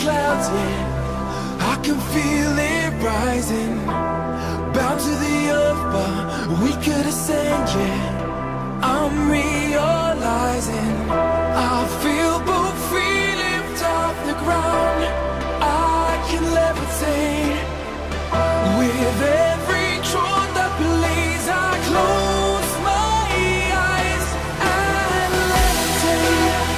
clouds, yeah. I can feel it rising, bound to the earth, but we could ascend, yeah. I'm realizing I feel both free, lift off the ground. I can levitate with every thought that believes. I close my eyes and levitate.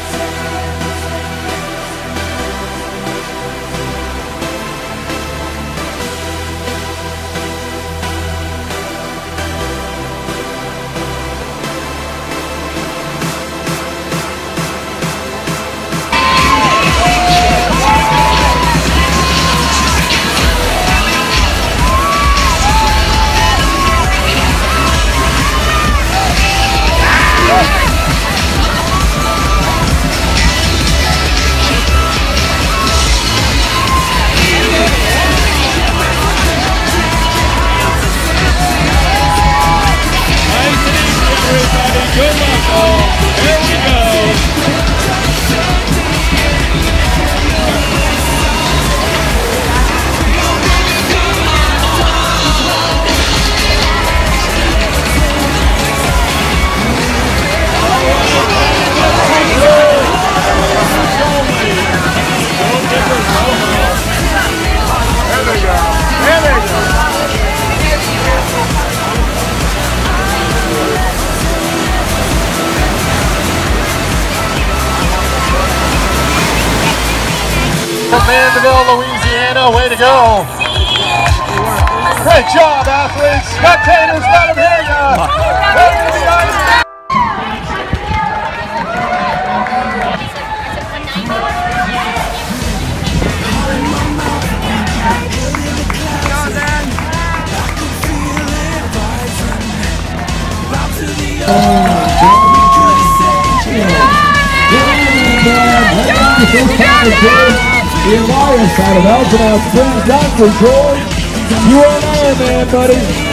From Mandeville, Louisiana, way to go. Great job, athletes. Spectators, let them hear ya. Welcome to the Ironman. The Elias out of Alpha, Prince Dr. George, you are an Ironman, buddy.